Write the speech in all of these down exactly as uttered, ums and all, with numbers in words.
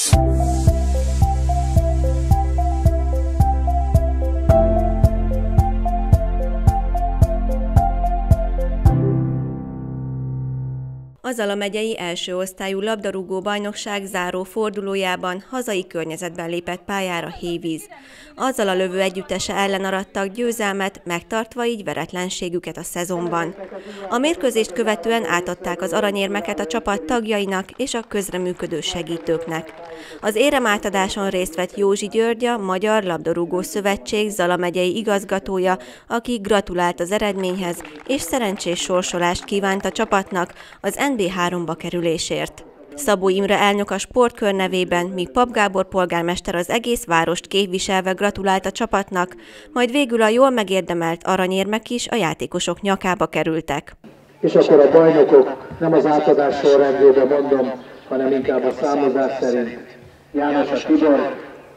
A Zala megyei első osztályú labdarúgó bajnokság záró fordulójában hazai környezetben lépett pályára Hévíz. A Zala lövő együttese ellen arattak győzelmet, megtartva így veretlenségüket a szezonban. A mérkőzést követően átadták az aranyérmeket a csapat tagjainak és a közreműködő segítőknek. Az éremátadáson részt vett Józsi György, a Magyar Labdarúgó Szövetség Zala megyei igazgatója, aki gratulált az eredményhez és szerencsés sorsolást kívánt a csapatnak az en bé háromba kerülésért. Szabó Imre elnök a sportkör nevében, míg Pap Gábor polgármester az egész várost képviselve gratulált a csapatnak, majd végül a jól megérdemelt aranyérmek is a játékosok nyakába kerültek. És akkor a bajnokok nem az átadás sorrendjében mondom, hanem inkább a számozás szerint. János a Tibor,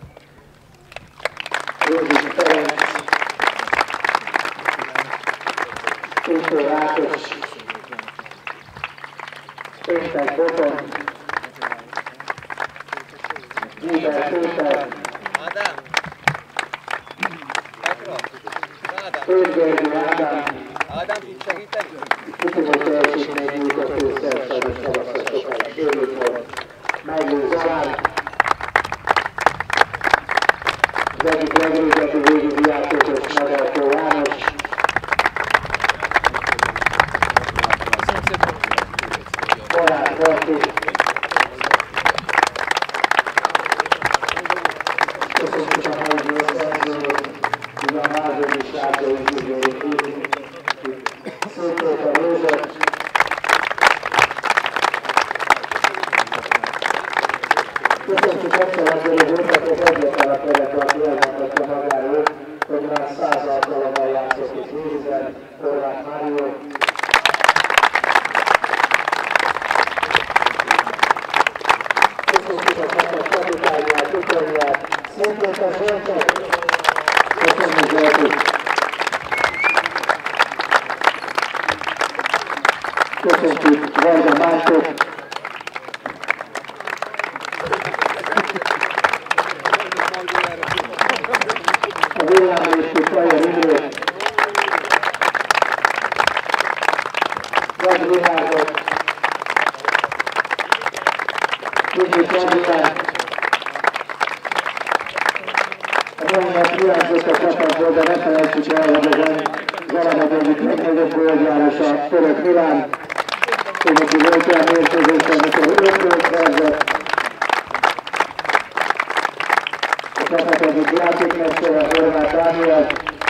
Rózsik Ferenc, Péter Ákos, Péntek Boton, Gúber Péter, Őrgergő Ádám, Kutumai teljesítménynyújtató szerszáros szavazatokkal örült volt. Meglő Zalán, az egyik legrégebbi végüli játékos Nadelkó János, Barát Berti, köszönjük a mai győztenzőt, hogy a második sárga ügyvédjék úgy, Szőkék a Rózsot, köszönjük egyszer azért, hogy voltatok egyetlen a kerek, aki elmondhatja magáról, hogy már száz alkalommal játszott itt Hévízen, Horváth Mário. Köszönjük a csapat kapitányát, kutyanyát, Szépen a Zsoltot. Köszönjük Zsoltot. Köszönjük Varga Mártot. A villámlépő Fajer Imrét. Nagy Világot. Tudjuk Adrián. A mai hiányzott a csapatból, de ne felejtsük el, hogy ezen Zala megy egyik legnagyobb gólgyárosa, Török Milán. Ő neki volt olyan mérkőzés, amikor öt gólt szerzett. A csapat egyik játékmestere, Horváth Dániel.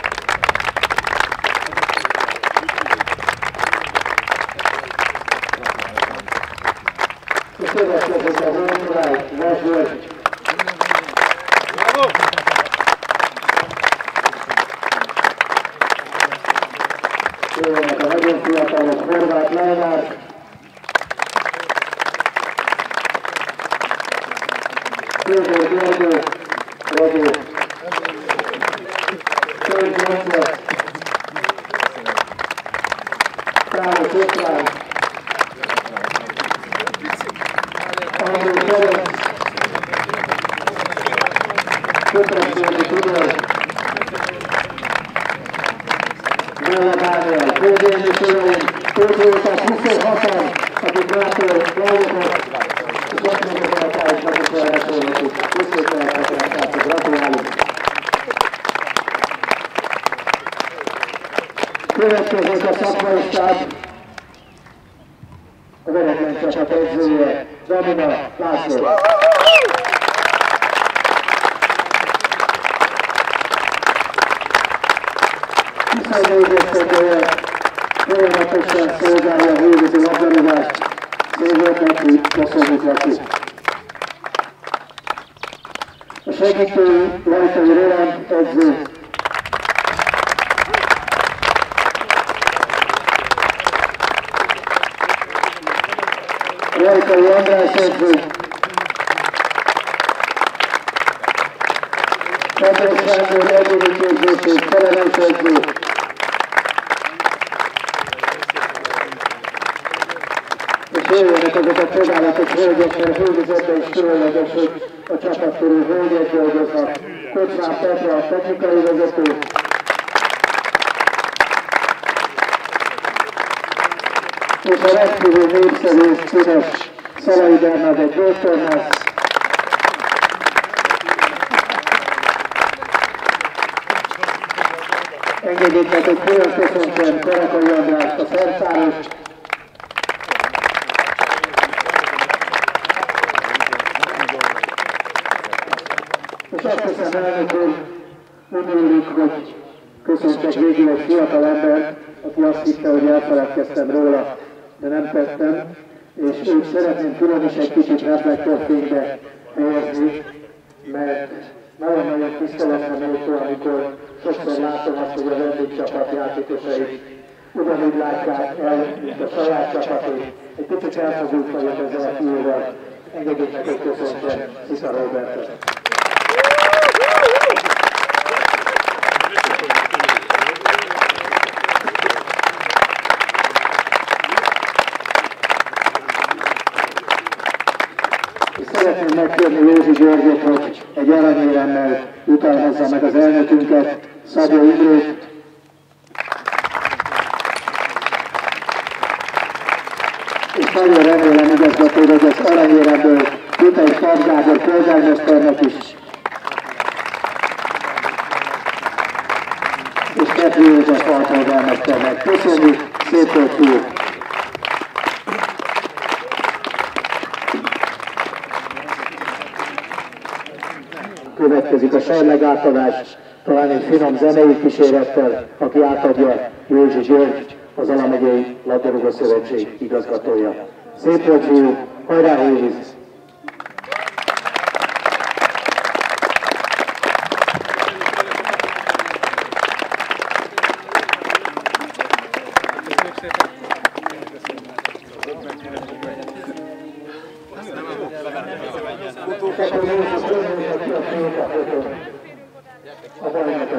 És következik a Zolkirály, Vasgyörgy. Jöjjenek a nagyon fiatalok, Horváth Lejnár. Tőzső Györgő, Rogó. Tőzs Györgye. Káros István. André Ferenc. Köteleződi Tudor. Bella Dániel, Kózényi Soroin, Kózoltak huszonhatan, akik lától valókat, és ott mondjuk a társnak is elbeszélhetjük. Köszönjük, gratulálunk! Következik a szakmai stáb, a veretlen csapat edzője, Damina László. Visszaidőzőszegője folyamatosan szolgálja a hévízi labdarúgást. Szégyelt neki, köszönjük neki. A segítői Rajtai Roland edző. Rajtai András edző. András Sándor egyéni képzőség, felelős edző. És jöjjenek azok a csodálatos hölgyek, mert hölgyezetben is különleges, hogy a csapat körül hölgyek dolgoznak. Kocsmár Petra, a technikai vezető. És a rendkívül népszerű és színes Szalai Bernadett Bőtornász. Engedjék meg, hogy külön köszöntsem Karakai Andrást, a szerszárost. És azt hiszem, elnök úr, úgy örülünk, hogy köszöntsek végül egy fiatal ember, aki azt hitte, hogy elfeledkeztem róla, de nem tettem, és őt szeretném külön is egy kicsit reflektorfénybe helyezni, mert nagyon-nagyon tiszteletre méltó, amikor sokszor látom azt, hogy a vendégcsapat játékosai ugyanúgy látják el, mint a saját csapaték. Egy picit elfogult vagyok ezzel a fiúval. Engedjék meg, hogy köszöntsem Szisza Robertet. Szeretném megkérni Józsi Györgyöt, hogy egy aranyéremmel jutalmazza meg az elnökünket, Szabó Imrét. És nagyon remélem, igazgató, hogy az aranyéremből jut egy Pap Gábor polgármesternek is. És Petri József alpolgármesternek. Köszönjük, szép volt fiú! Következik a serleg átadás, talán egy finom zenei kísérettel, aki átadja Józsi György, az Zala megyei labdarúgó szövetség igazgatója. Szép volt fiú, hajrá Hévíz! A bajnotok.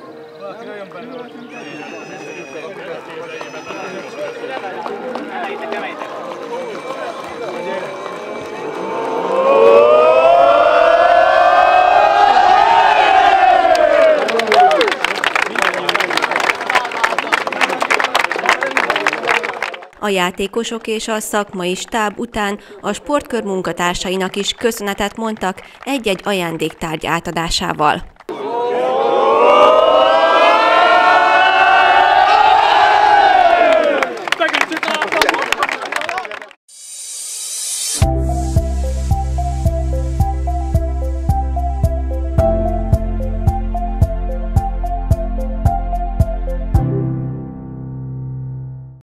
A játékosok és a szakmai stáb után a sportkör munkatársainak is köszönetet mondtak egy-egy ajándéktárgy átadásával.